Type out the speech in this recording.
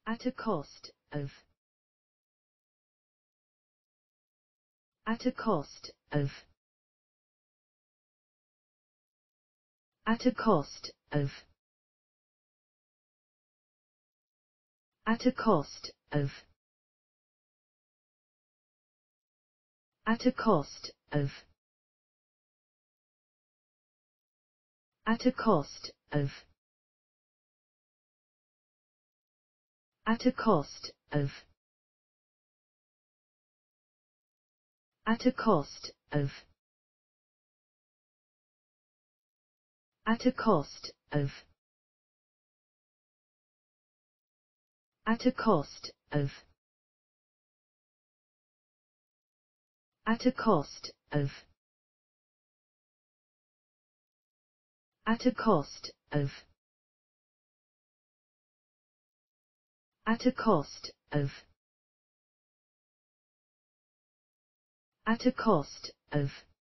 At a cost of. At a cost of. At a cost of. At a cost of. At a cost of. At a cost of. At a cost of. At a cost of. At a cost of. At a cost of. At a cost of. At a cost of. At a cost of. At a cost of.